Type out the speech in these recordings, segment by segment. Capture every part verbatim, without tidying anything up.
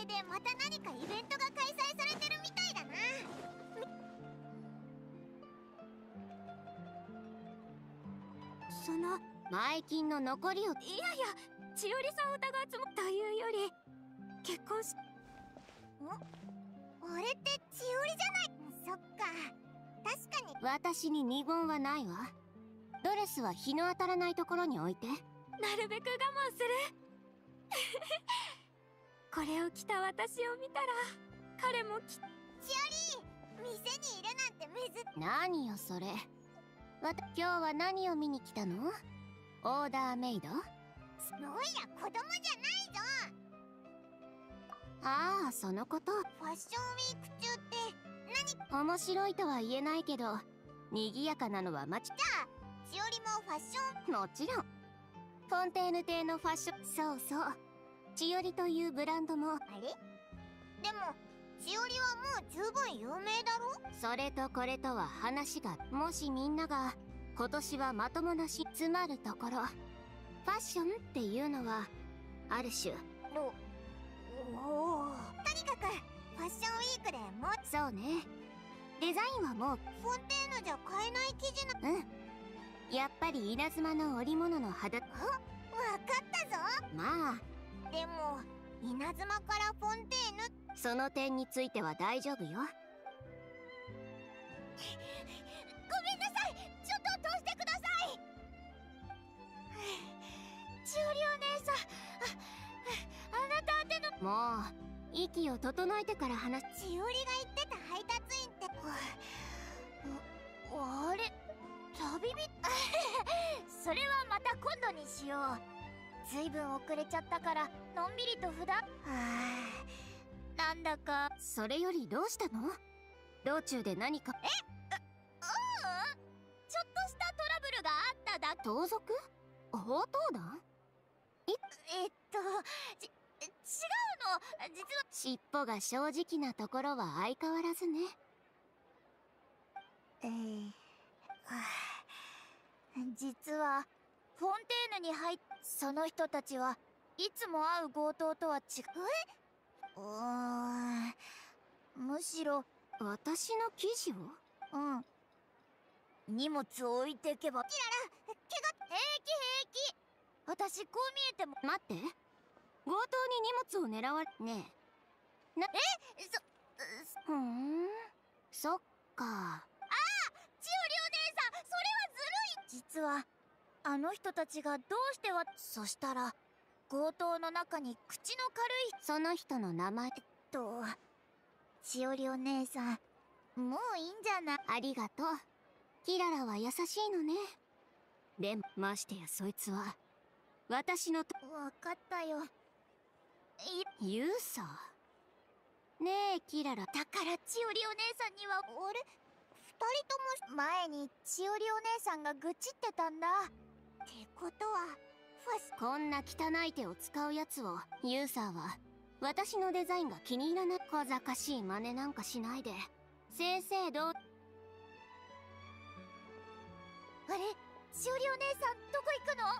系でまた何かイベントが開催されてるみたいだな。 その前金の残りを。いやいや、千織さんを疑うつもりというより、結婚し。ん？ あれって千織じゃない。そっか、確かに。 私に二言はないわ。ドレスは日の当たらないところに置いて。なるべく我慢する。これを着た私を見たら彼もき。 千織、店にいるなんてめず。 何よそれ。わた今日は何を見に来たの？オーダーメイド？ すごいや、子供じゃないぞ。 ああ、そのこと。 ファッションウィーク中って何？ 面白いとは言えないけど賑やかなのは間違い。 じゃあ千織もファッション。 もちろんフォンテーヌ邸のファッション。そうそう、千織というブランドも。 あれ？でも千織はもう十分有名だろ。 それとこれとは話が。もしみんなが今年はまともなしつまるところ、ファッションっていうのはある種。 おおお。とにかくファッションウィークでもう。 そうね、デザインはもうフォンテーヌじゃ買えない生地の。 うん、やっぱり稲妻の織物の肌。 あ、わかったぞ。 まあでも稲妻からフォンテーヌ。 その点については大丈夫よ。ごめんなさい、ちょっと通してください。千織お姉さん、あ、あなた宛ての。 もう息を整えてから話す。 千織が言ってた配達員って。あ、あれ、旅人。それはまた今度にしよう。ずいぶん遅れちゃったからのんびりと札。はあ、なんだか。 それよりどうしたの？道中で何か。 え？う、ううんちょっとしたトラブルがあっただけ。 盗賊？強盗団？ ええっとち違うの、実は。 尻尾が正直なところは相変わらずね。 えー、はあ、実はフォンテーヌに入っその人たちはいつも会う強盗とは違う。え？うーん、むしろ私の記事を。 うん、荷物を置いていけば。キララ、怪我。平気平気。私こう見えても。 待って、強盗に荷物を狙われ。ねえな。 え、そふーん、そっか。ああ、 千織お姉さん、それはずるい。実はあの人たちがどうしては。そしたら強盗の中に口の軽い。 その人の名前。 えっと千織お姉さん、もういいんじゃない？ ありがとう。キララは優しいのね。でもましてやそいつは私のと。 分かったよ。 言うさ。ねえキララ。 だから千織お姉さんには。あれ、二人とも前に千織お姉さんが愚痴ってたんだ。ってことはファス。 こんな汚い手を使うやつを。ユーサーは私のデザインが気に入らない。小賢しい真似なんかしないで正々堂。あれ、千織お姉さんどこ行くの？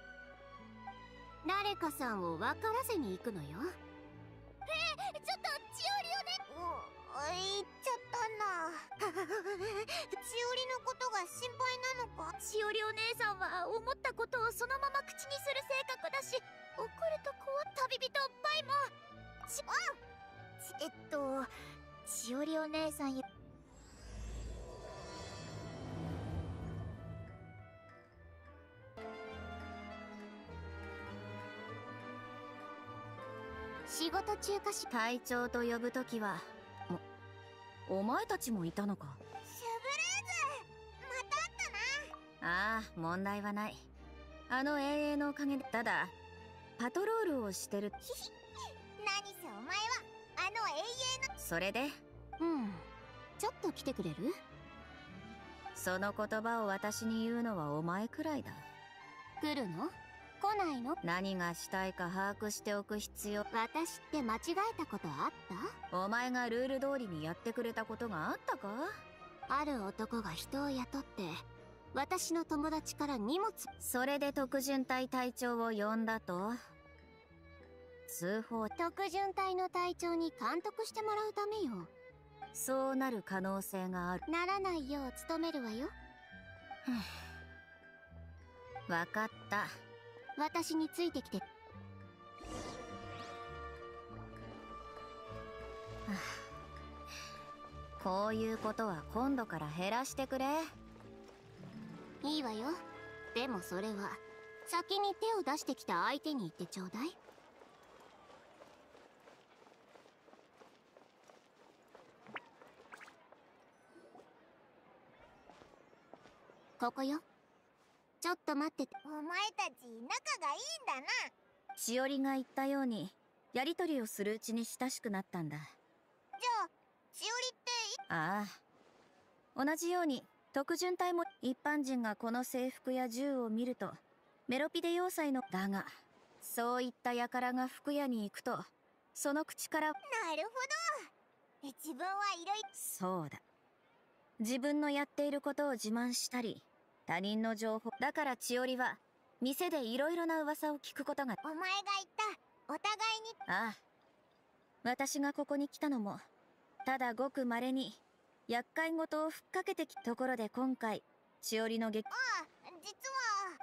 誰かさんを分からせに行くのよ。 えー、ちょっと千織おね。お、言っちゃったな。千織のことが心配なのか？千織お姉さんは思ったことをそのまま口にする性格だし、怒ると怖い。旅人バイもちあんえっと千織お姉さんよ。 仕事中かし。 隊長と呼ぶときはお、お前たちもいたのか。 シュブルーズ、また会ったな。 ああ、問題はない。あの永遠のおかげで。ただパトロールをしてる。 ひひ何せお前はあの永遠の。 それでうん、ちょっと来てくれる？ その言葉を私に言うのはお前くらいだ。 来るの？来ないの？ 何がしたいか把握しておく必要。 私って間違えたことあった？ お前がルール通りにやってくれたことがあったか？ ある男が人を雇って私の友達から荷物。 それで特巡隊隊長を呼んだと？ 通報。 特巡隊の隊長に監督してもらうためよ。 そうなる可能性がある。 ならないよう努めるわよ。 わかった。 私についてきて。 こういうことは今度から減らしてくれ。 いいわよ。でもそれは先に手を出してきた相手に言ってちょうだい。ここよ。ちょっと待ってて。 お前たち仲がいいんだな。 しおりが言ったようにやりとりをするうちに親しくなったんだ。 じゃあしおりってああ、同じように特巡隊も一般人がこの制服や銃を見るとメロピデ要塞のだが、そういった輩が服屋に行くとその口から。 なるほど。自分はいろいろ。 そうだ、自分のやっていることを自慢したり他人の情報だから。千織は店でいろいろな噂を聞くことが。 お前が言ったお互いに。 ああ、私がここに来たのもただごく稀に厄介事をふっかけてきたところで、今回千織の劇。 ああ、実は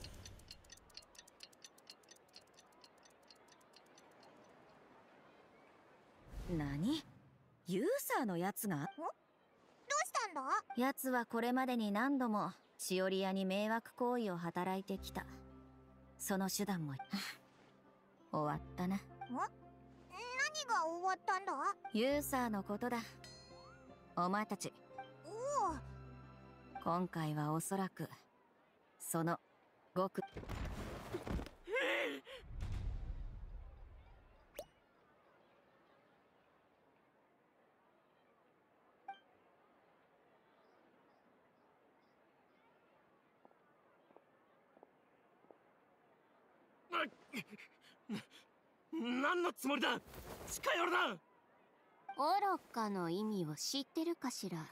何？ユーサーのやつが？ どうしたんだ？ やつはこれまでに何度もしおり屋に迷惑行為を働いてきた。その手段も終わったな。 ん？何が終わったんだ？ ユーサーのことだ。お前たち、 おお、 今回はおそらくそのごく。 何のつもりだ。近寄るな。 愚かの意味を知ってるかしら。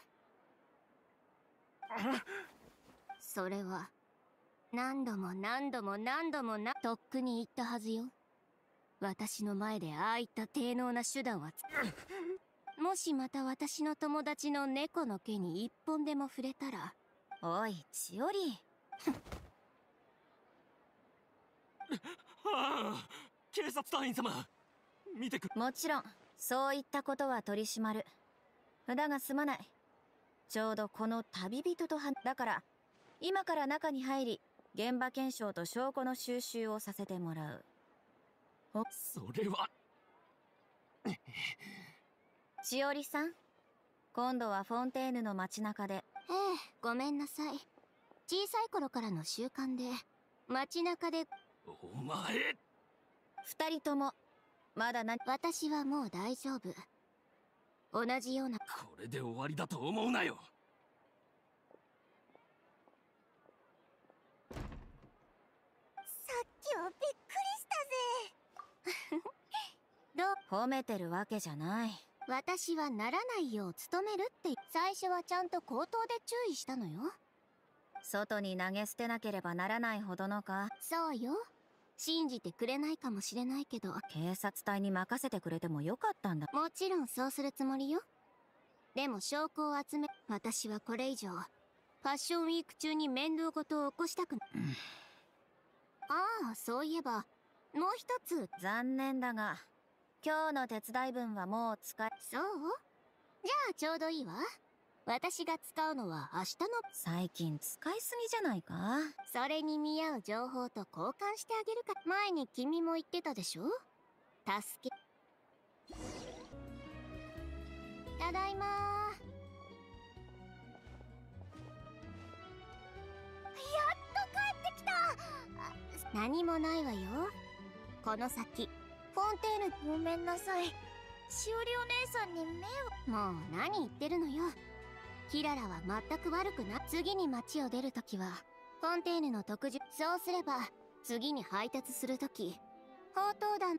それは何度も何度も何度もなとっくに言ったはずよ。私の前でああいった低能な手段はつもしまた私の友達の猫の毛に一本でも触れたら。 おい千織。 ああ、警察隊員様、見てく。 もちろんそういったことは取り締まる。だがすまない、ちょうどこの旅人とはだから今から中に入り現場検証と証拠の収集をさせてもらう。お、 それは。 千織さん、今度はフォンテーヌの街中で。 ええ、ごめんなさい。小さい頃からの習慣で街中で。 お前、 二人ともまだな。 私はもう大丈夫。同じような。 これで終わりだと思うなよ。 さっきはびっくりしたぜ。 どう？ 褒めてるわけじゃない。 私はならないよう努めるって最初はちゃんと口頭で注意したのよ。 外に投げ捨てなければならないほどのか。 そうよ。信じてくれないかもしれないけど、 警察隊に任せてくれてもよかったんだ。 もちろんそうするつもりよ。でも証拠を集め、私はこれ以上ファッションウィーク中に面倒事を起こしたくない。ああ、そういえばもう一つ。 残念だが今日の手伝い分はもう使い。 そう？じゃあちょうどいいわ。私が使うのは明日の。 最近使いすぎじゃないか。 それに見合う情報と交換してあげるか。前に君も言ってたでしょ。助け。ただいまー。やっと帰ってきた。何もないわよ。この先フォンテーヌ。 ごめんなさい。しおりお姉さんに迷惑。 もう何言ってるのよ。キララは全く悪くな。次に街を出るときはフォンテーヌの特需。そうすれば次に配達するとき砲塔弾。ん？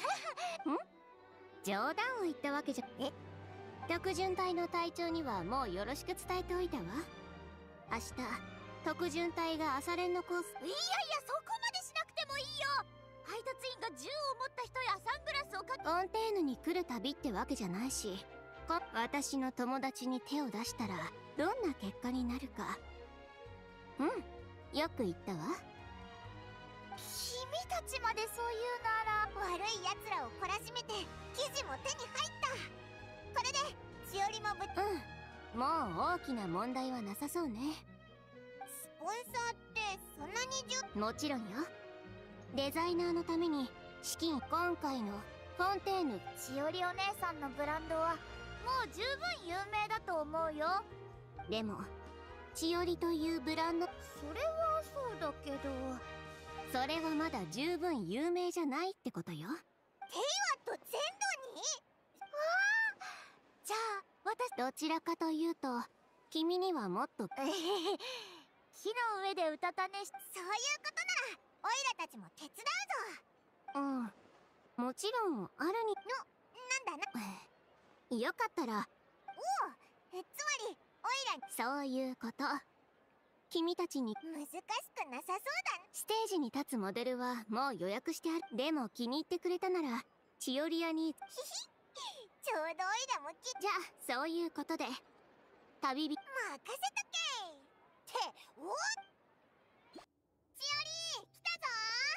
冗談を言ったわけじゃ。え？特巡隊の隊長にはもうよろしく伝えておいたわ。明日特巡隊が朝練のコース。いやいや、そこまでしなくてもいいよ。配達員が銃をった人やサングラスをかフォンテーヌに来る旅ってわけじゃないし、こ私の友達に手を出したらどんな結果になるか。うん、よく言ったわ。 君たちまでそう言うなら、悪い奴らを懲らしめて記事も手に入った。これでしおりもぶうん、もう大きな問題はなさそうね。 スポンサーってそんなにじゅもちろんよ。デザイナーのために資金、今回のフォンテーヌ。 しおりお姉さんのブランドはもう十分有名だと思うよ。 でも千織というブランド、 それはそうだけど、 それはまだ十分有名じゃないってことよ。 テイワット全土に。わあ、じゃあ私どちらかというと君にはもっとえへへ木の上でうたた寝し、そういうことならオイラたちも手伝うぞ。 うん、もちろんあるになんだな。 よかったら。 おお、えつまりオイラそういうこと。君たちに難しくなさそうだ。 ステージに立つモデルはもう予約してある。でも気に入ってくれたなら千織屋に。 ひひちょうどオイラもきじゃあそういうことで旅人任せとけっておっ、しおり来たぞ。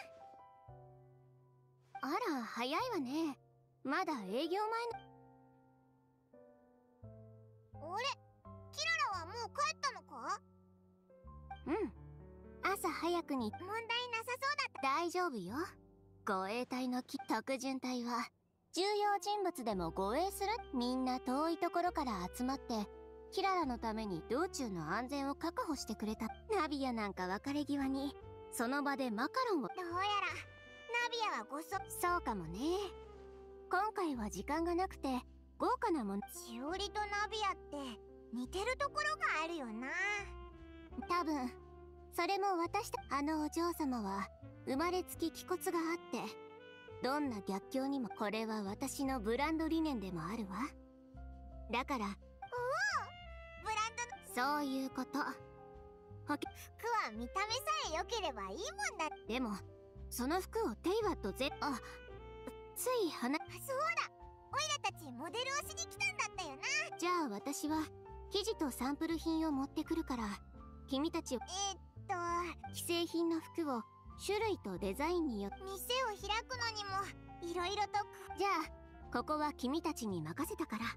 あら早いわね。まだ営業前の。 あれ、キララはもう帰ったのか。 うん、朝早くに。 問題なさそうだった。 大丈夫よ。護衛隊のき特巡隊は重要人物でも護衛する。みんな遠いところから集まってキララのために道中の安全を確保してくれた。ナビアなんか別れ際にその場でマカロンを。 どうやらナビアはごそそうかもね。今回は時間がなくて豪華なもの。 しおりとナビアって似てるところがあるよな。 多分それも私たあのお嬢様は生まれつき気骨があってどんな逆境にも。これは私のブランド理念でもあるわ。だからおお、ブランドのそういうこと。ほけ服は見た目さえ良ければいいもんだ。 でもその服をテイワットぜあつい話。 そうだ、オイラたちモデルをしに来たんだったよな。 じゃあ私は生地とサンプル品を持ってくるから君たちを。 えー、っと既製品の服を種類とデザインによって。 店を開くのにもいろいろと。 じゃあここは君たちに任せたから。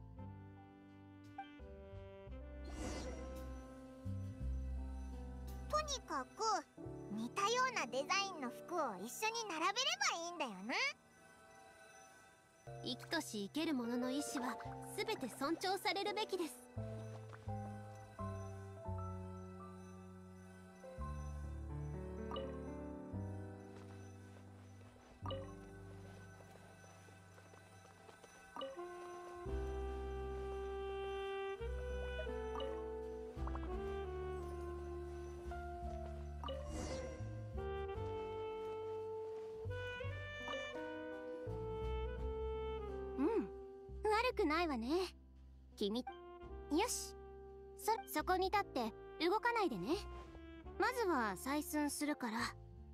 とにかく似たようなデザインの服を一緒に並べればいいんだよな。 生きとし生ける者の意志は全て尊重されるべきです。 うん、悪くないわね君。よし、そそこに立って動かないでね。まずは採寸するから。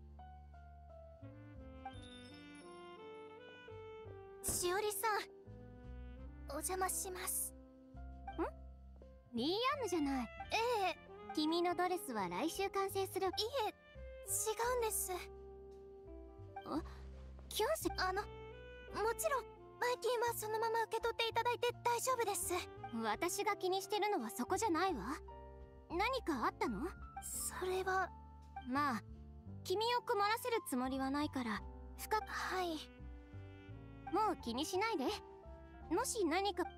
しおりさん、お邪魔します。 ん？リーアンヌじゃない。 ええ、 君のドレスは来週完成する。 いえ、違うんです。 キョンセ。 あの、もちろんバイキンはそのまま受け取っていただいて大丈夫です。 私が気にしてるのはそこじゃないわ。何かあったの？ それはまあ君を困らせるつもりはないから深く。 はい。 もう気にしないで。もし何か。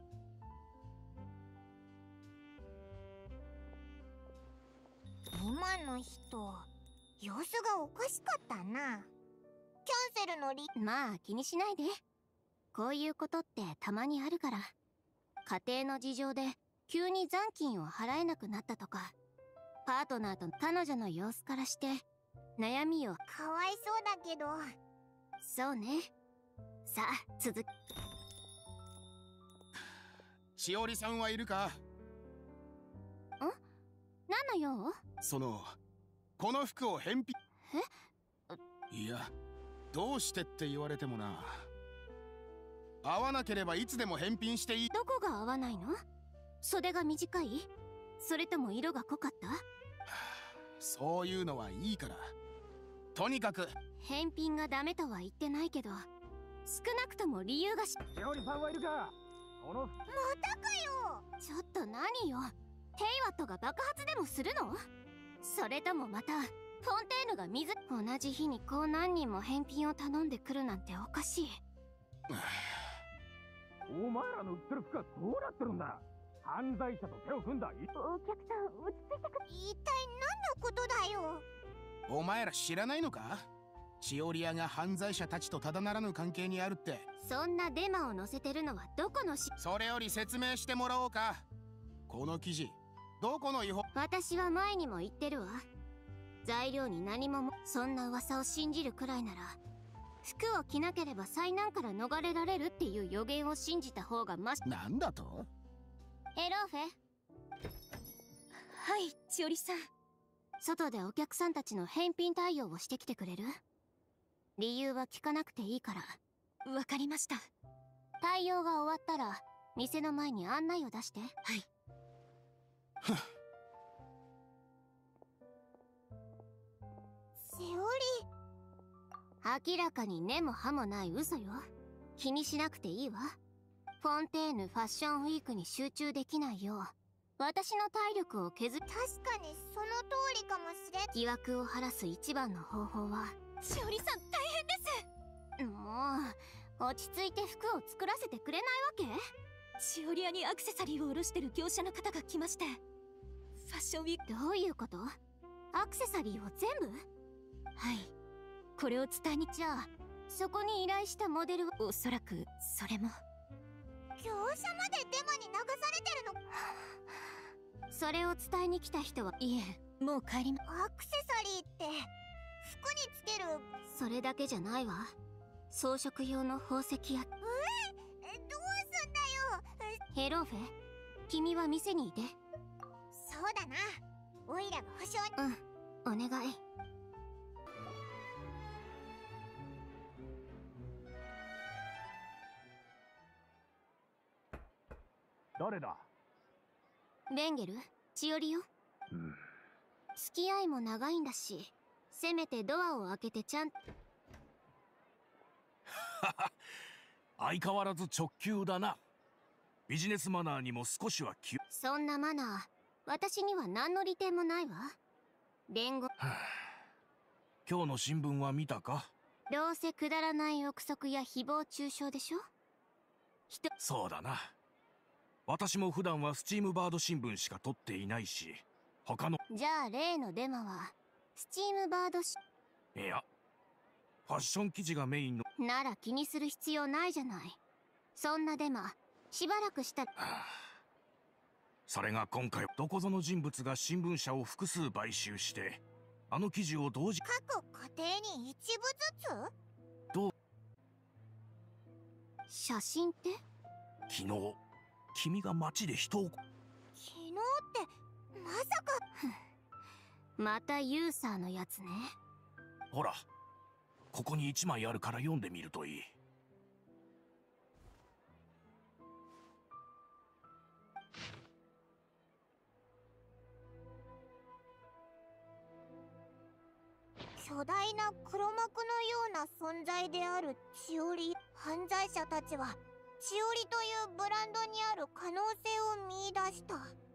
今の人様子がおかしかったな。キャンセルの理。 まあ気にしないで。こういうことってたまにあるから。家庭の事情で急に残金を払えなくなったとか、パートナーと彼女の様子からして悩みを。 かわいそうだけど。 そうね。さあ続き。 しおりさんはいるか？ 何の用？ そのこの服を返品。 え？ いや、 どうしてって言われてもな。合わなければいつでも返品していい。 どこが合わないの？袖が短い？それとも色が濃かった？ そういうのはいいから。とにかく返品がダメとは言ってないけど、少なくとも理由がし。 しおりさんはいるか？このまたかよ。 ちょっと何よ。ヘイワットが爆発でもするの？それともまたフォンテーヌが水。同じ日にこう何人も返品を頼んでくるなんておかしい。 お前らの売ってる服はどうなってるんだ？犯罪者と手を組んだ。 お客さん落ち着いてく。一体何のことだよ。 お前ら知らないのか？チオリアが犯罪者たちとただならぬ関係にあるって。 そんなデマを載せてるのはどこのし。 それより説明してもらおうか。この記事どこの違法。 私は前にも言ってるわ。材料に何もも。そんな噂を信じるくらいなら、服を着なければ災難から逃れられるっていう予言を信じた方がマシ。 なんだと？ エローフェ。 はい、千織さん。 外でお客さんたちの返品対応をしてきてくれる？理由は聞かなくていいから。 わかりました。 対応が終わったら店の前に案内を出して。 はい。 しおり。 明らかに根も葉もない嘘よ。気にしなくていいわ。フォンテーヌファッションウィークに集中できないよう、私の体力を削り。 確かにその通りかもしれん。 疑惑を晴らす一番の方法は。 しおりさん大変です。 もう落ち着いて服を作らせてくれないわけ？ しおり屋にアクセサリーを卸してる業者の方が来まして、ファッションウィーク。 どういうこと？アクセサリーを全部？ はい、これを伝えに。 じゃあそこに依頼したモデルは？ おそらくそれも。 業者までデマに流されてるの？ それを伝えに来た人は？ いえ、もう帰りま。 アクセサリーって服につける。 それだけじゃないわ。装飾用の宝石や。 え、どうすんだよ。 ヘローフェ、君は店にいて。 そうだな。オイラが保証に。 うん、お願い。 誰だ？ ベンゲル、チオリよ。 うん。 付き合いも長いんだし、せめてドアを開けてちゃん。 相変わらず直球だな。ビジネスマナーにも少しは気を。 そんなマナー、私には何の利点もないわ。弁護。 今日の新聞は見たか？ どうせくだらない憶測や誹謗中傷でしょ？人。 そうだな。私も普段はスチームバード新聞しか取っていないし、他の。 じゃあ例のデマはスチームバードし。 いや、ファッション記事がメインの。 なら気にする必要ないじゃない。そんなデマしばらくした。はあ、それが今回どこぞの人物が新聞社を複数買収してあの記事を同時。 各家庭に一部ずつ？ どう？ 写真って？ 昨日君が街で人を。 昨日ってまさか。 またユーサーのやつね。 ほら、ここに一枚あるから読んでみるといい。 巨大な黒幕のような存在であるチオリ。犯罪者たちはチオリというブランドにある可能性を見出した。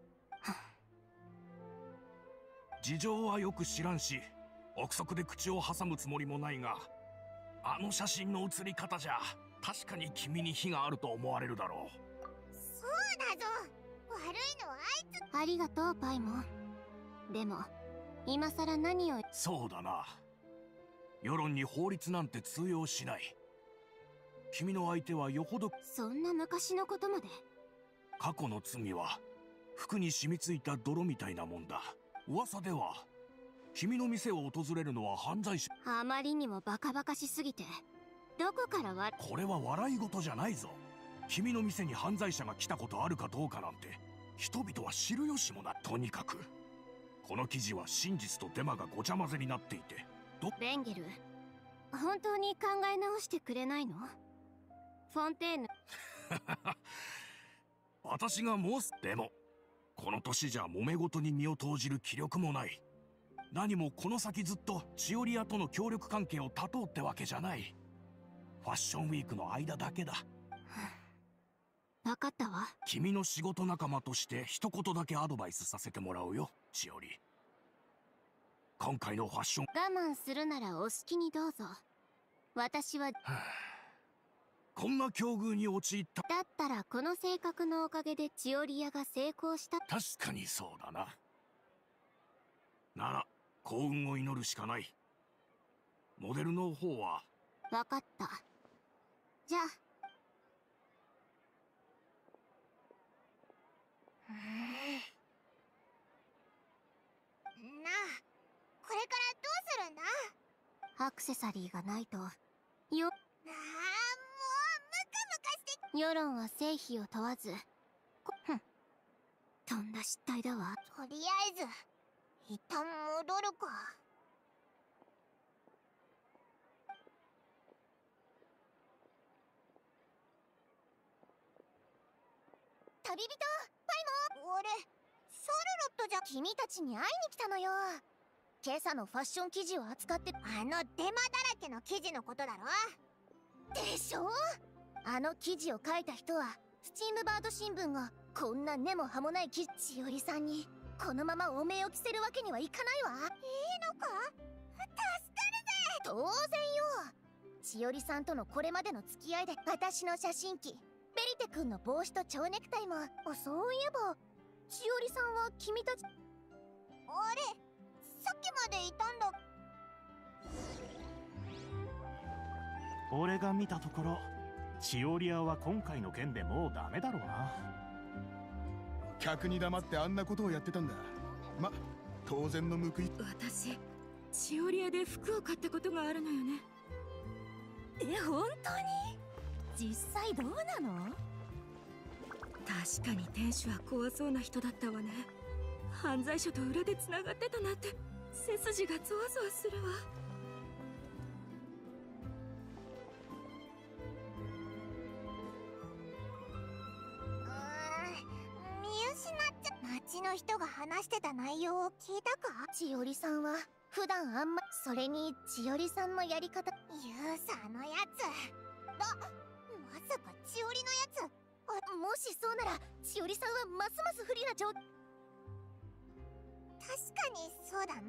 事情はよく知らんし、憶測で口を挟むつもりもないが、あの写真の写り方じゃ確かに君に非があると思われるだろう。 そうだぞ。悪いのはあいつ。 ありがとうパイモン。でも今さら何を。 そうだな。世論に法律なんて通用しない。君の相手はよほど。 そんな昔のことまで。 過去の罪は服に染みついた泥みたいなもんだ。噂では君の店を訪れるのは犯罪者。 あまりにもバカバカしすぎて、どこからは。 これは笑い事じゃないぞ。君の店に犯罪者が来たことあるかどうかなんて人々は知る由もない。とにかくこの記事は真実とデマがごちゃ混ぜになっていて。どベンゲル、 本当に考え直してくれないの？フォンテーヌ。 私が申す。でもこの年じゃ揉め事に身を投じる気力もない。何もこの先ずっとチオリアとの協力関係を断とうってわけじゃない。ファッションウィークの間だけだ。 分かったわ。 君の仕事仲間として一言だけアドバイスさせてもらうよ、チオリ。今回のファッション。 我慢するならお好きにどうぞ。私は、はあ、 こんな境遇に陥った。 だったらこの性格のおかげでチオリアが成功した。 確かにそうだな。なら幸運を祈るしかない。モデルの方は。 分かった。じゃあ。 なあ、これからどうするんだ？ アクセサリーがないと。よ。 ああ、もうムカムカして。 世論は成否を問わず。ふん。とんだ失態だわ。 とりあえず一旦戻るか。 旅人パイモン。 俺シャルロットじゃ。 君たちに会いに来たのよ。今朝のファッション記事を扱って。 あのデマだらけの記事のことだろ。 でしょ。あの記事を書いた人はスチームバード新聞がこんな根も葉もない記事。しおりさんにこのままお名を着せるわけにはいかないわ。 いいのか？助かるぜ。 当然よ。しおりさんとのこれまでの付き合いで私の写真機ベリテ君の帽子と蝶ネクタイも。あ、そういえばしおりさんは君たち。 あれ、さっきまでいたんだ。 俺が見たところチオリアは今回の件でもうダメだろうな。 客に黙ってあんなことをやってたんだ。ま、当然の報い。 私チオリアで服を買ったことがあるのよね。え、本当に？ 実際どうなの？ 確かに店主は怖そうな人だったわね。犯罪者と裏でつながってたなんて背筋がゾワゾワするわ。 うーん、見失っちゃ。町の人が話してた内容を聞いたか？ ちおりさんは普段あんま。それにちおりさんのやり方。 ユーサーのやつだ。まさかちおりのやつ。 あ、もしそうならしおりさんはますます不利な状。 確かにそうだな。エロ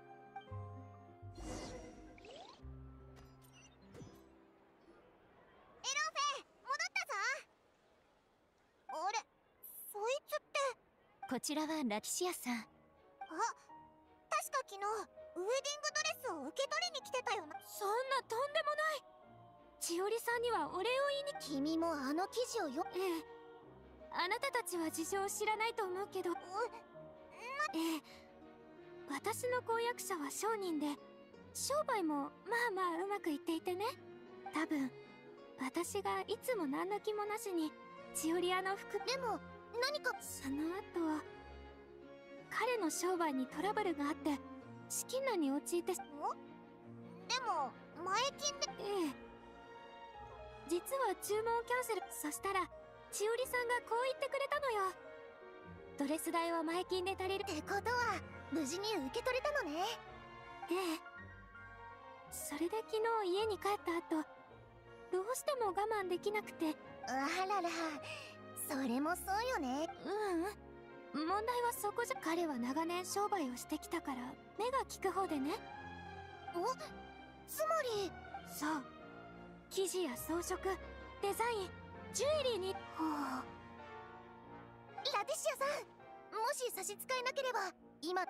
フェ、戻ったぞ。あれ、そいつって。 こちらはラティシアさん。 あ、確か昨日ウェディングドレスを受け取りに来てたよな。 そんなとんでもない。ちおりさんにはお礼を言いに。 君もあの記事をよ。 ええ、あなたたちは事情を知らないと思うけど。ええ、私の婚約者は商人で商売もまあまあうまくいっていてね。多分私がいつも何の気もなしにチオリアの服。 でも何か。 その後彼の商売にトラブルがあって資金難に陥って。 でも前金で。 ええ、実は注文をキャンセル。そしたらちおりさんがこう言ってくれたのよ。ドレス代は前金で足りる。 ってことは無事に受け取れたのね。 ええ。それで昨日家に帰った後どうしても我慢できなくて。 あらら、それもそうよね。 ううん、問題はそこじゃ。彼は長年商売をしてきたから目が利く方でね。 お、つまり。 そう、生地や装飾、デザイン、ジュエリーに。 はあ、ラティシアさん、もし差し支えなければ今。え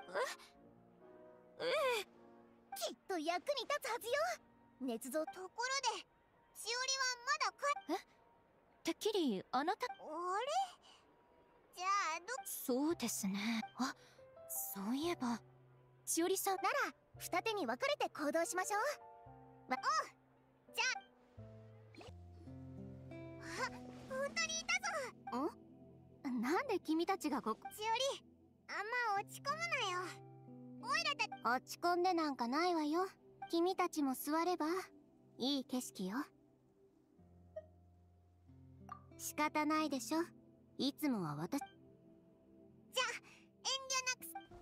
ええ、 きっと役に立つはずよ。捏造。 ところでしおりはまだか。 え、てっきりあなた。 あれ、じゃあど。 そうですね。あ、そういえばしおりさんなら二手に分かれて行動しましょう。わ、 おう。じゃあ。あ、本当にいたぞ。 ん？なんで君たちがここ。 しおり、あんま落ち込むなよ。オイラたち。 落ち込んでなんかないわよ。 君たちも座ればいい景色よ。仕方ないでしょ。いつもは私。 じゃあ遠慮なく。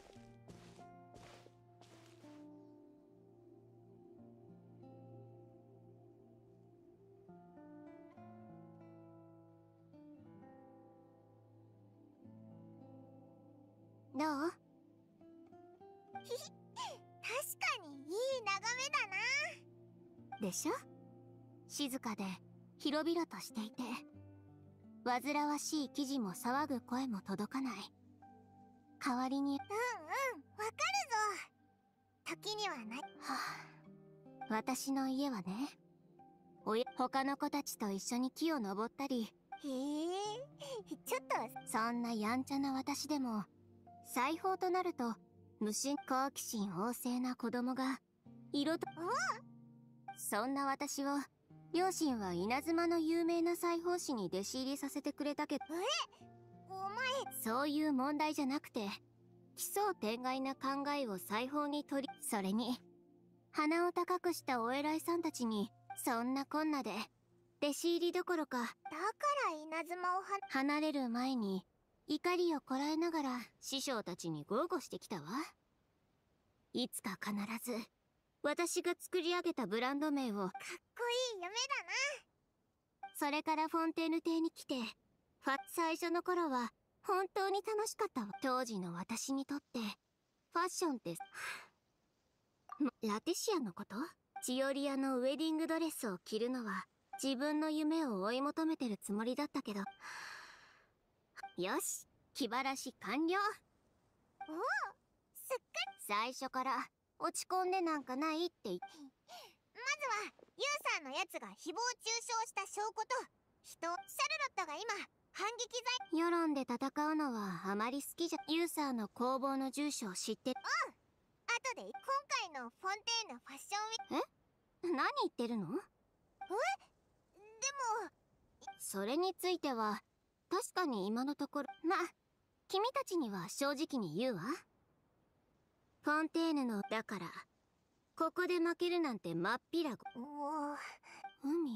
どう？ ひひ、確かにいい眺めだな。 でしょ？静かで広々としていて、煩わしい記事も騒ぐ声も届かない。代わりに、 うんうん、わかるぞ。時にはない。 はあ、私の家はね、おや他の子たちと一緒に木を登ったり、 へえ、ちょっとそんなやんちゃな私でも裁縫となると無心好奇心旺盛な子供が色と、そんな私を両親は稲妻の有名な裁縫師に弟子入りさせてくれたけど、 お前そういう問題じゃなくて、奇想天外な考えを裁縫に取り、それに鼻を高くしたお偉いさんたちにそんなこんなで弟子入りどころか、 だから稲妻をは離れる前に怒りをこらえながら師匠たちに豪語してきたわ。いつか必ず私が作り上げたブランド名を。 かっこいい夢だな。 それからフォンテーヌ邸に来て、ファ最初の頃は本当に楽しかったわ。当時の私にとってファッションってラティシアのこと？チオリアのウェディングドレスを着るのは自分の夢を追い求めてるつもりだったけど、よし、気晴らし完了。 おお、すっかり。 最初から落ち込んでなんかないって言って。 まずはユウさんのやつが誹謗中傷した証拠と人、シャルロットが今反撃罪。 世論で戦うのはあまり好きじゃ。ユーサーの工房の住所を知ってる？ うん、後で今回のフォンテーヌファッションウィーク。 え？何言ってるの？ え？でもそれについては確かに今のところ、まあ君たちには正直に言うわ。フォンテーヌのだからここで負けるなんてまっぴらご。 おお、 海、 お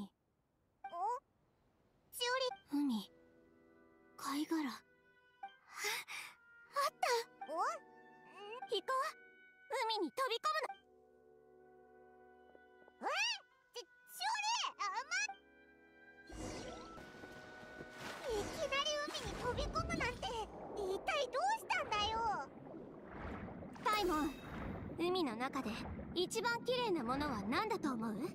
ちおり、 海、貝殻。あ、あった。 お行こう。海に飛び込むの。 え？ち、ちおり、あ、ま、いきなり海に飛び込むなんて一体どうしたんだよ。 タイモン、海の中で一番綺麗なものは何だと思う？ ん？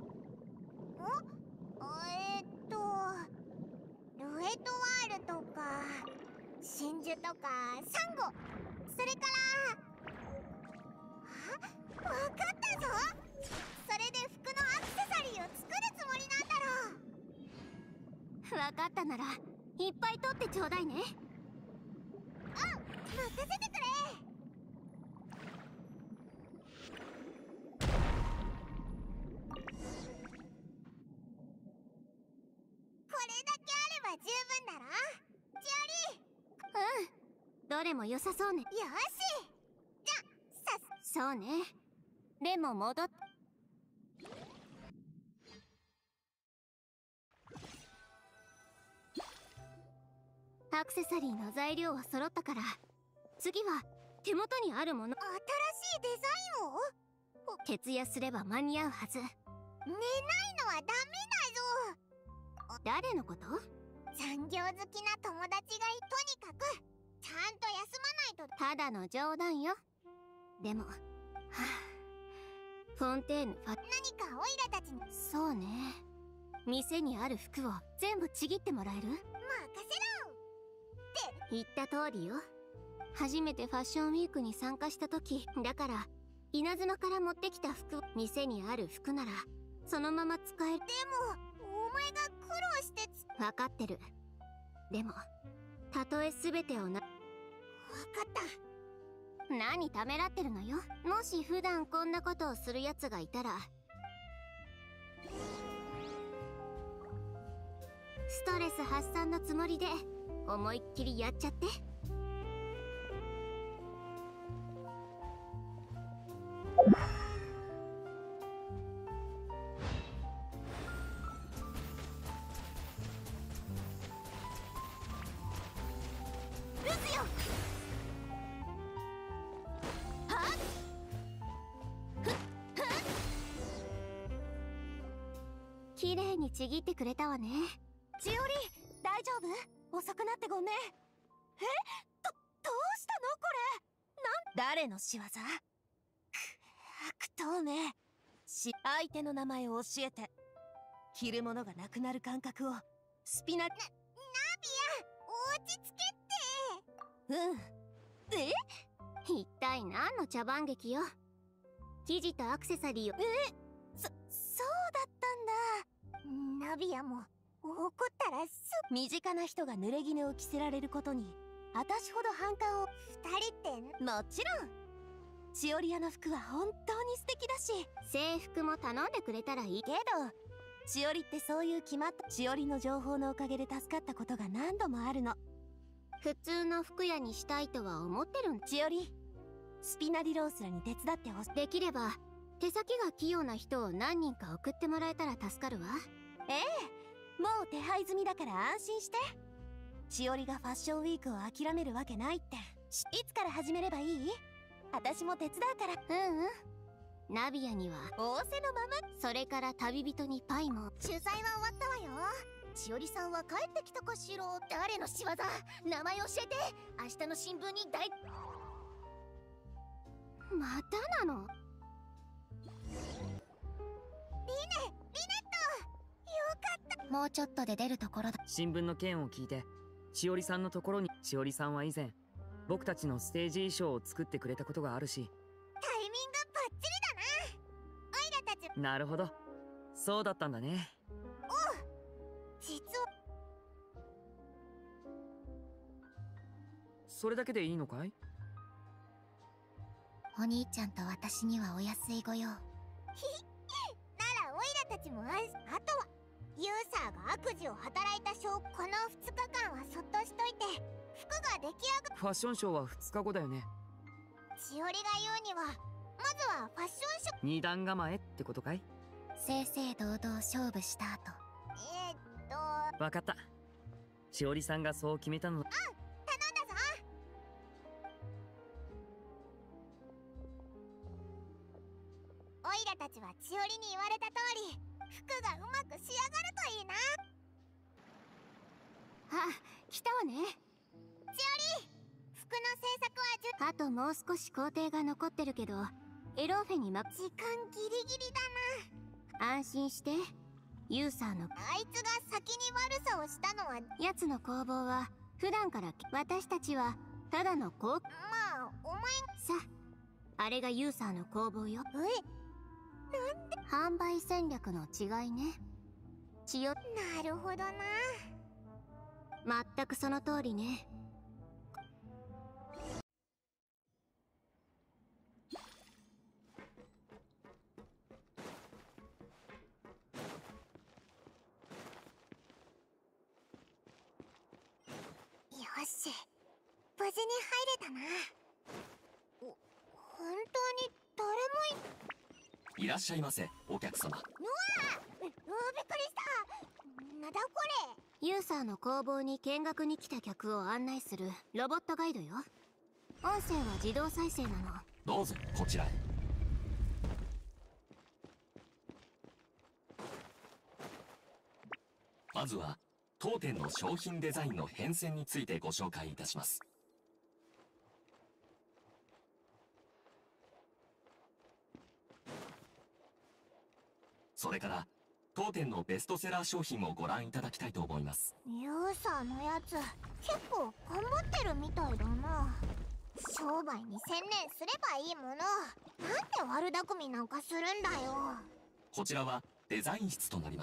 えー、っとルエトワールとか真珠とかサンゴ、それからあ、わかったぞ。それで服のアクセサリーを作るつもりなんだろう。 わかったならいっぱい取ってちょうだいね。 うん、任せてくれ。これだけあれば十分だろ、チオリ。 うん、どれも良さそうね。 よし、じゃあさっそうね。でも戻っアクセサリーの材料は揃ったから、次は手元にあるもの。 新しいデザインを徹夜すれば間に合うはず。 寝ないのはダメだぞ。 誰のこと？ 残業好きな友達がい、とにかくちゃんと休まないと。 ただの冗談よ。でも、はあ、フォンテーヌファ何かオイラたちに。 そうね。店にある服を全部ちぎってもらえる？ 任せろって言った通りよ。初めてファッションウィークに参加した時だから、稲妻から持ってきた服、店にある服ならそのまま使える。 でもお前が苦労してつ。 分かってる。でもたとえ全てをな。 分かった。 何ためらってるのよ。もし普段こんなことをするやつがいたら、ストレス発散のつもりで思いっきりやっちゃって。 綺麗にちぎってくれたわね。 千織、大丈夫？遅くなってごめん。え？ど、どうしたのこれ？なん、誰の仕業？く、悪党め。し、相手の名前を教えて。着るものがなくなる感覚を、スピナ、な、ナビア、落ち着けって。 うん。え？ 一体何の茶番劇よ。生地とアクセサリーを。 え？そ、そうだったんだ。 ナビアも怒ったらす身近な人が濡れ衣を着せられることにあたしほど反感を。 二人ってもちろん千織屋の服は本当に素敵だし、 制服も頼んでくれたらいいけど千織ってそういう決まった千織の情報のおかげで助かったことが何度もあるの。 普通の服屋にしたいとは思ってるん。 千織、スピナディロースらに手伝ってほしい。 できれば手先が器用な人を何人か送ってもらえたら助かるわ。 ええ、もう手配済みだから安心して。千織がファッションウィークを諦めるわけないって。いつから始めればいい？私も手伝うから。 うんうん。ナビアには仰せのまま。 それから旅人にパイも。 取材は終わったわよ。千織さんは帰ってきたかしら。誰の仕業？名前教えて。明日の新聞に大。 またなの？ リネ、リネット、よかった。 もうちょっとで出るところだ。 新聞の件を聞いて、千織さんのところに。千織さんは以前僕たちのステージ衣装を作ってくれたことがあるし。 タイミングバッチリだな。オイラたち。 なるほど、そうだったんだね。 おう、実はそれだけでいいのかい？ お兄ちゃんと私にはお安いご用。 ならオイラたちも安心。あとはユーサーが悪事を働いた証拠。このふつかかんはそっとしといて服が出来上がっ。 ファッションショーはふつかごだよね。 千織が言うにはまずはファッションショー。 二段構えってことかい？ 正々堂々勝負した後。 えー、っとわかった。千織さんがそう決めたの。 うん、頼んだぞ。オイラたちは千織に言われた通り服がうまく仕上がるといいな。 あ、来たわね。 千織、服の制作はじゅあともう少し工程が残ってるけど、エローフェにま。 時間ギリギリだな。 安心して。ユーサーのあいつが先に悪さをしたのは。 やつの工房は普段から。私たちはただの工。 まあお前さあ、あれがユーサーの工房よ。 え、 販売戦略の違いね。千代。 なるほどな。 まったくその通りね。 よし、無事に入れたな。お、本当に誰もい。 いらっしゃいませ、お客様。 うわー、う、びっくりした。なんだこれ。 ユーサーの工房に見学に来た客を案内するロボットガイドよ。音声は自動再生なの。 どうぞこちらへ。まずは当店の商品デザインの変遷についてご紹介いたします。それから当店のベストセラー商品もご覧いただきたいと思います。 ユーサーのやつ結構頑張ってるみたいだな。商売に専念すればいいもの。なんで悪巧みなんかするんだよ。 こちらはデザイン室となります。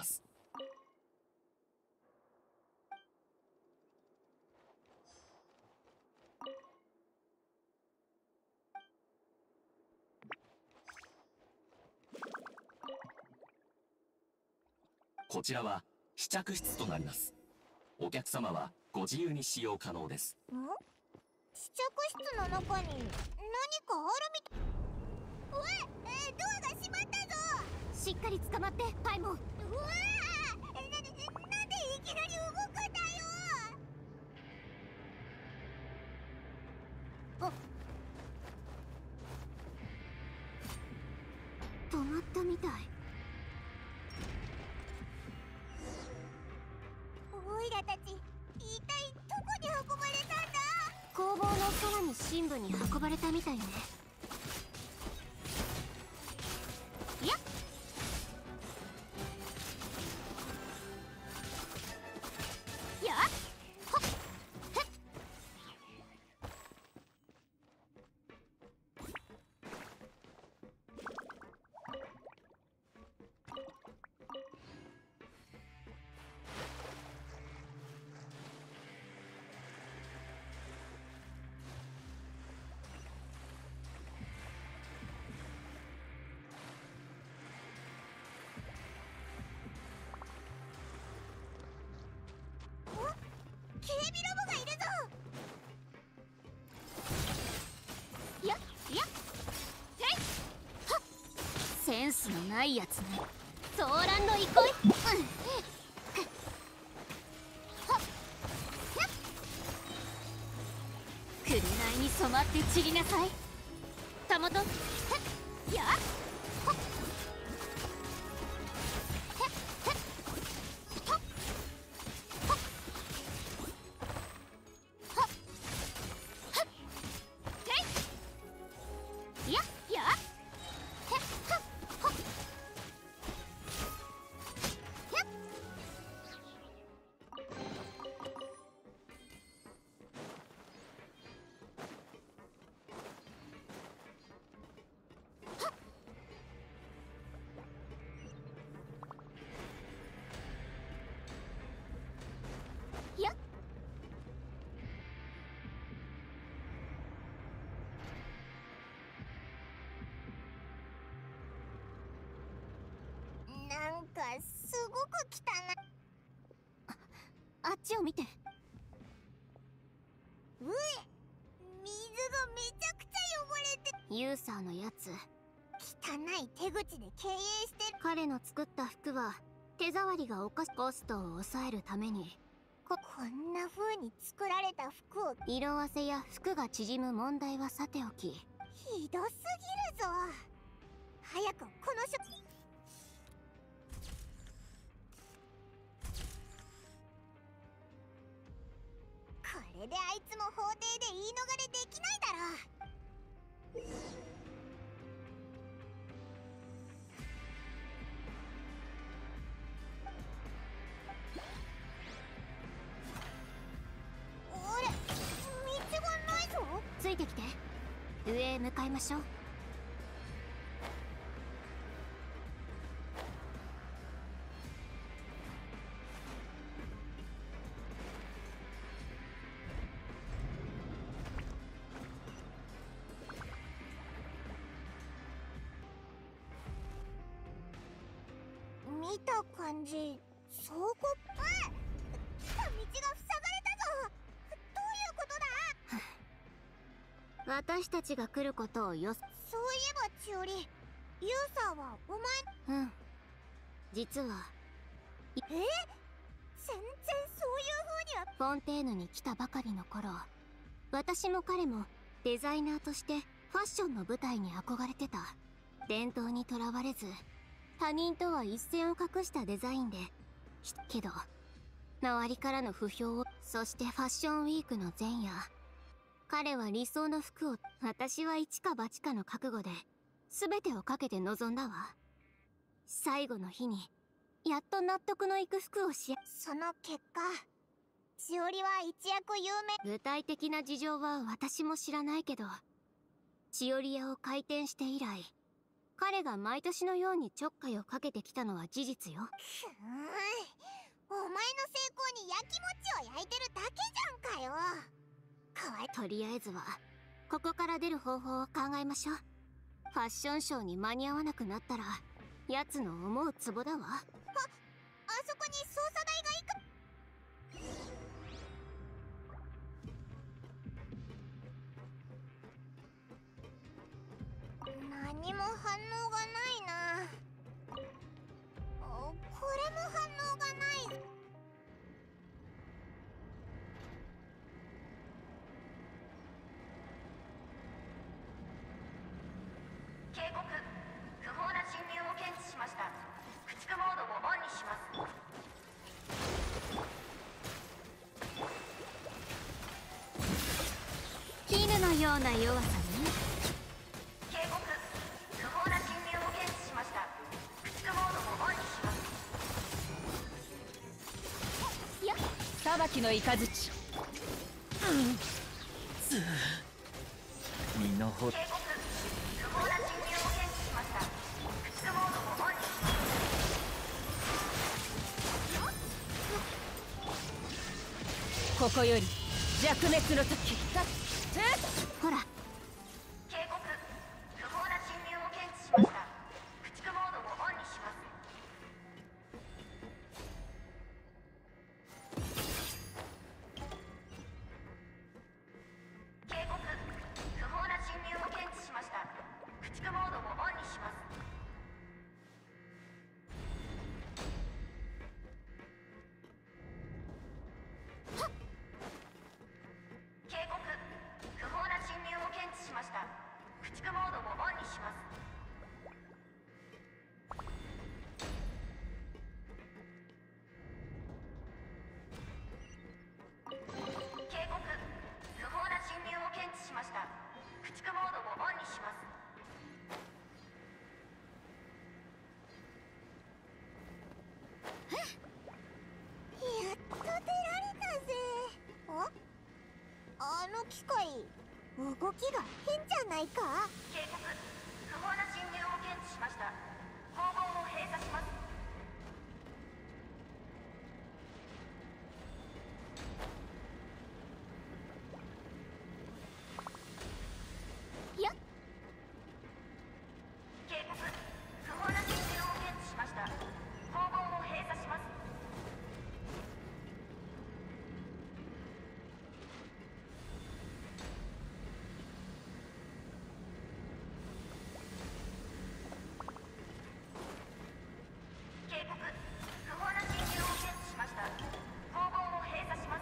こちらは試着室となります。お客様はご自由に使用可能です。 ん？試着室の中に何かあるみたい。うわっ、えー、ドアが閉まったぞ。 しっかり捕まってパイモン。 うわー、な、な、なんでいきなり動くんだよ。 あ、止まったみたい。 リアたち、一体どこに運ばれたんだ？ 工房のさらに深部に運ばれたみたいね。いややっほっへっ警備ロボがいるぞ。 いやいやへいはっセンスのないやつね。ソーランの憩い、うん、はっやっ紅に染まって散りなさい。たもとへっやっほっへっへっほっほっはっはっへいややへっはっほっやっやっなんかすごく汚い。 あっちを見て。 うえ、水がめちゃくちゃ汚れて、 ユーサーのやつ、 汚い手口で経営してる。 彼の作った服は手触りがおかしコストを抑えるためにここんな風に作られた服を、 色あせや服が縮む問題はさておき、 ひどすぎるぞ。早くこのしょこれであいつも法廷で言い逃れできないだろう。俺、道がないぞ。 ついてきて。上へ向かいましょう。 見た感じ、倉庫っぽい。来た道が塞がれたぞ。どういうことだ？ 私たちが来ることをよす。 そういえば千織、ユーサーはお前。 うん、実はえ？全然そういう風には。 フォンテーヌに来たばかりの頃、私も彼もデザイナーとしてファッションの舞台に憧れてた。伝統にとらわれず他人とは一線を画したデザインで、けど周りからの不評を、そしてファッションウィークの前夜、彼は理想の服を、私は一か八かの覚悟で全てをかけて臨んだわ。最後の日にやっと納得のいく服をし、 その結果、千織は一躍有名。 具体的な事情は私も知らないけど、しおり屋を開店して以来、彼が毎年のようにちょっかいをかけてきたのは事実よ。 くーん、お前の成功に焼き餅を焼いてるだけじゃんかよ。かわいとりあえずはここから出る方法を考えましょう。ファッションショーに間に合わなくなったら奴の思うツボだわ。 あ、あそこに捜査隊が行く。何も反応がないな。これも反応がない。 警告、不法な侵入を検知しました。駆逐モードをオンにします。 妙な弱さね。 警告、不法な侵入を検知しました。駆逐モードをオンにします。 やっ裁きの雷。 身のほ警告、不法な侵入を検知しました。駆逐モードをオンにします。 ここより弱滅の時。 ほら、 警告、不法な侵入を検知しました。駆逐モードをオンにします。警告、不法な侵入を検知しました。駆逐モードをオンにします。警告、不法な侵入を検知しました。駆逐モードをオンにします。警告、不法な侵入を検知しました。駆逐モードをオンにします。 やっと出られたぜ。ああの機械、動きが変じゃないか。 警告、不法な侵入を検知しました。訪問を閉鎖します。 やっ警告、不法な侵入を検知しました。訪問を閉鎖します。警告、不法な侵入を検知しました。訪問を閉鎖します。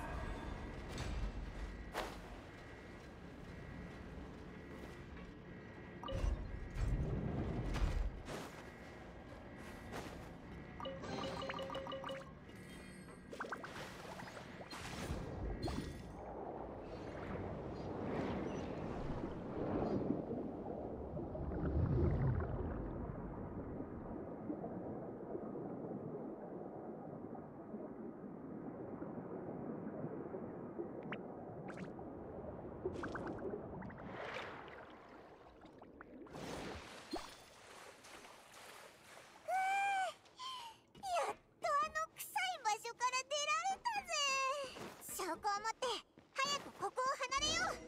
やっとあの臭い場所から出られたぜ。証拠を持って早くここを離れよう。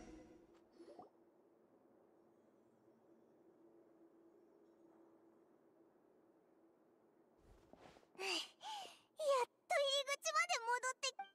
やっと入り口まで戻ってき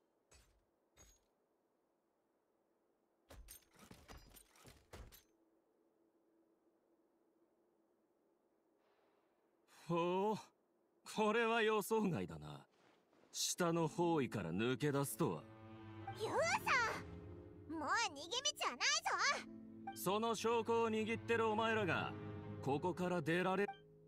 ほう、これは予想外だな。下の方位から抜け出すとは。 ユウさん、もう逃げ道はないぞ。 その証拠を握ってるお前らがここから出られ。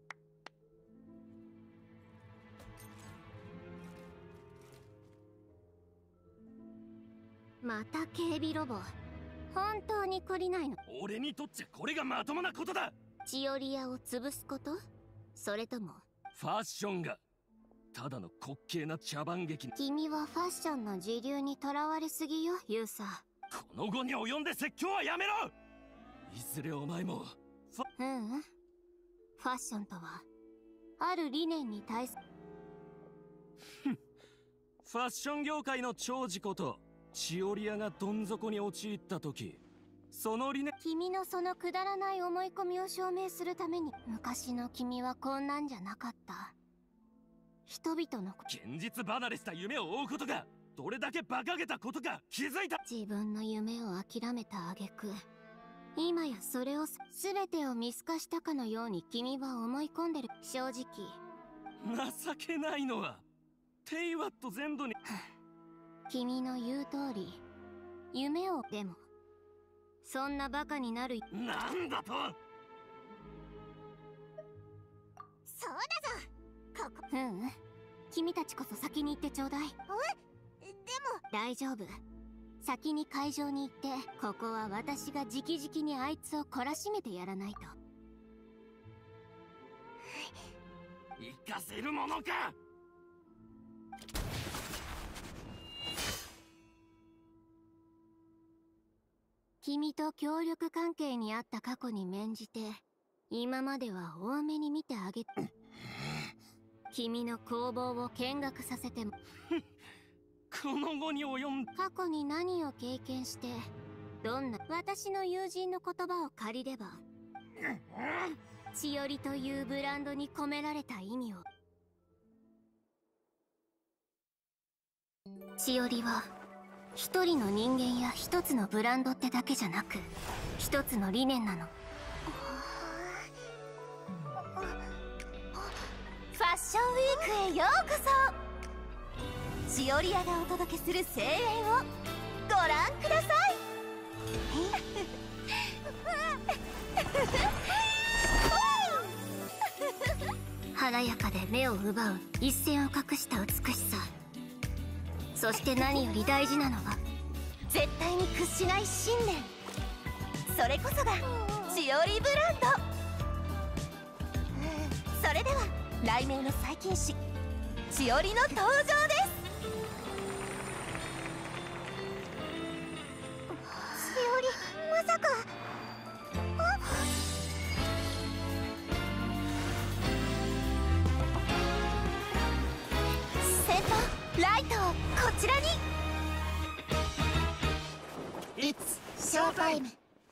また警備ロボ。本当に懲りないの。 俺にとっちゃこれがまともなことだ。 チオリアを潰すこと？それともファッションがただの滑稽な茶番劇。 君はファッションの時流にとらわれすぎよ、ユーサー。 この後に及んで説教はやめろ。いずれお前もファううんファッションとはある理念に対するファッション業界の長寿ことチオリアがどん底に陥った時、その理念。 君のそのくだらない思い込みを証明するために、昔の君はこんなんじゃなかった。人々の現実離れした夢を追うことがどれだけ馬鹿げたことか気づいた。 自分の夢を諦めた挙句、今やそれを全てを見透かしたかのように君は思い込んでる。正直情けないのはテイワット全土に君の言う通り夢を。でもそんなバカになる。 なんだと。 そうだぞ。ここ。 ううん君たちこそ先に行ってちょうだい。 えでも大丈夫。 先に会場に行って、ここは私が直々にあいつを懲らしめてやらないと。 行かせるものか。 君と協力関係にあった過去に免じて、今までは多めに見てあげて君の工房を見学させてもこの後に及ん過去に何を経験して、どんな私の友人の言葉を借りれば千織というブランドに込められた意味を。千織は一人の人間や一つのブランドってだけじゃなく、一つの理念なの。 ファッションウィークへようこそ。しおり屋がお届けする声援をご覧ください。 華やかで目を奪う一線を隠した美しさ。そして何より大事なのは絶対に屈しない信念。それこそがしおりブランド。それでは雷鳴の最近誌しおりの登場です。しおり、まさか。あっ、先頭ライトをこちらに。 It's showtime。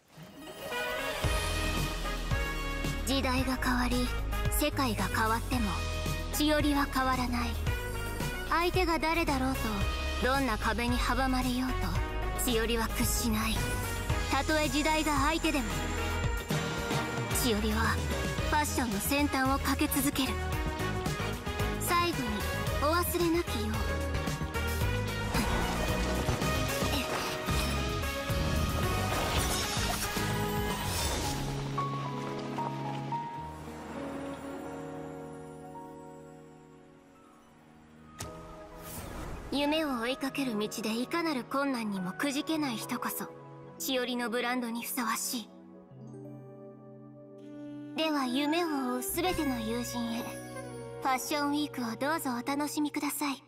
時代が変わり世界が変わっても千織は変わらない。相手が誰だろうと、どんな壁に阻まれようと千織は屈しない。たとえ時代が相手でも千織はファッションの先端を駆け続ける。最後にお忘れなきよう。夢を追いかける道でいかなる困難にもくじけない人こそ千織のブランドにふさわしい。では夢を追う全ての友人へ、ファッションウィークをどうぞお楽しみください。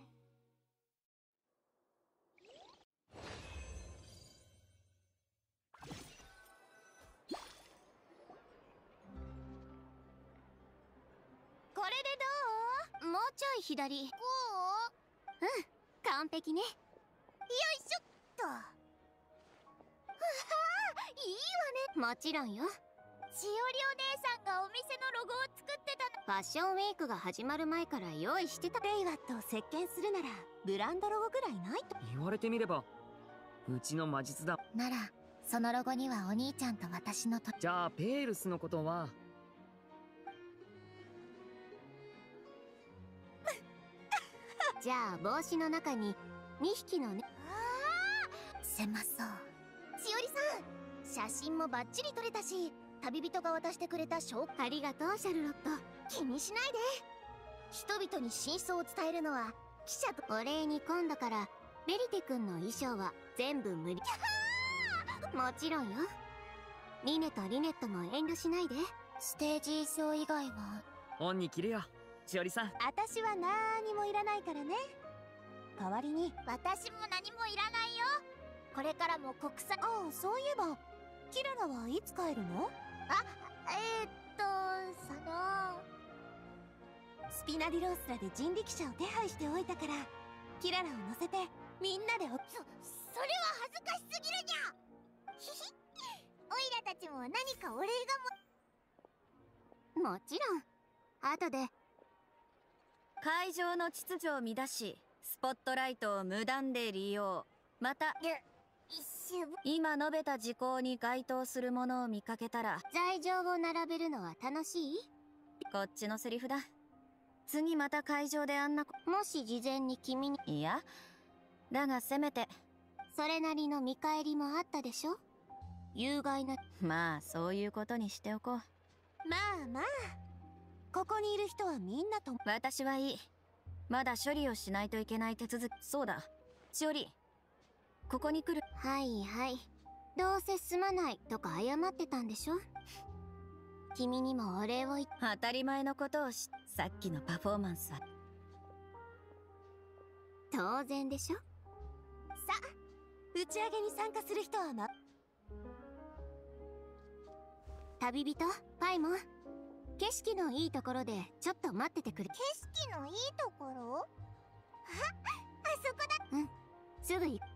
これでどう？ もうちょい左。 こうん、完璧ね。 う？よいしょっと。うわー、いいわね。 もちろんよ。 しおりお姉さんがお店のロゴを作ってたの。 ファッションウィークが始まる前から用意してた。 レイワットを席巻するならブランドロゴぐらいないと。 言われてみればうちの魔術だ。 ならそのロゴにはお兄ちゃんと私のと。 じゃあペールスのことはじゃあ帽子の中ににひきのね。 ああ、狭そう。しおりさん、写真もバッチリ撮れたし、旅人が渡してくれた証拠。 ありがとうシャルロット。 気にしないで。人々に真相を伝えるのは記者と。 お礼に今度からベリテ君の衣装は全部無理。もちろんよ。リネとリネットも遠慮しないで。 ステージ衣装以外はオンに着るよしおりさん。 私はなーにもいらないからね。代わりに私も何もいらないよ。これからも国際。ああ、そういえばキララはいつ帰るの？あ、えー、っとそのスピナディロースラで人力車を手配しておいたから、キララを乗せてみんなでお。そ、それは恥ずかしすぎるにゃ。ひひおいらたちも何かお礼がも。もちろん後で。 会場の秩序を乱しスポットライトを無断で利用。また今述べた事項に該当するものを見かけたら罪状を並べるのは楽しい？ こっちのセリフだ。次また会場であんなこ。 もし事前に君に。 いやだがせめてそれなりの見返りもあったでしょ。有害な。 まあそういうことにしておこう。 まあまあ、ここにいる人はみんなと。 私はいい。まだ処理をしないといけない手続き。そうだしおり、 ここに来る。 はいはい。どうせすまないとか謝ってたんでしょ。君にもお礼を言っ。 当たり前のことをし、さっきのパフォーマンスは当然でしょ。 さ打ち上げに参加する人はな。 旅人パイモン、景色のいいところでちょっと待っててくれ。 景色のいいところ？あ、あそこだ。 うん、すぐ行く。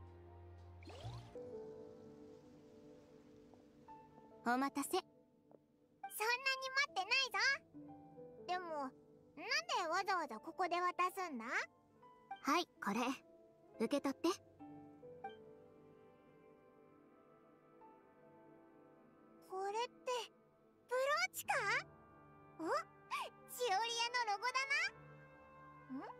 お待たせ。 そんなに待ってないぞ。でもなんでわざわざここで渡すんだ？ はい、これ受け取って。 これってブローチか？お、チオリアのロゴだな。ん？オイラの分も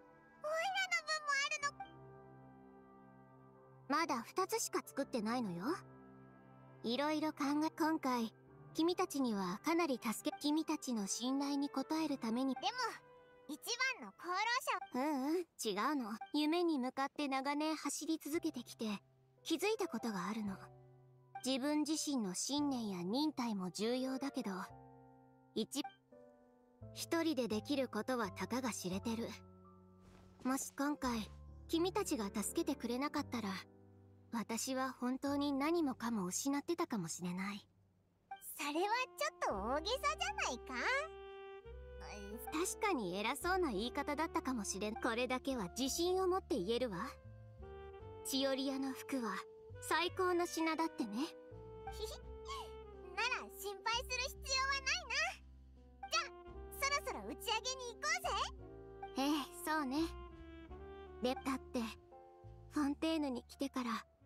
あるの？ まだふたつしか作ってないのよ。いろいろ考え、今回君たちにはかなり助け、君たちの信頼に応えるために。 でも一番の功労者は。 うんうん、違うの。夢に向かって長年走り続けてきて気づいたことがあるの。自分自身の信念や忍耐も重要だけど、一一人でできることはたかが知れてる。もし今回君たちが助けてくれなかったら、私は本当に何もかも失ってたかもしれない。 それはちょっと大げさじゃないか？ 確かに偉そうな言い方だったかもしれん。これだけは自信を持って言えるわ。チオリアの服は最高の品だってね。 ひひなら心配する必要はないな。じゃあそろそろ打ち上げに行こうぜ。 ええ、そうね。で、だってフォンテーヌに来てから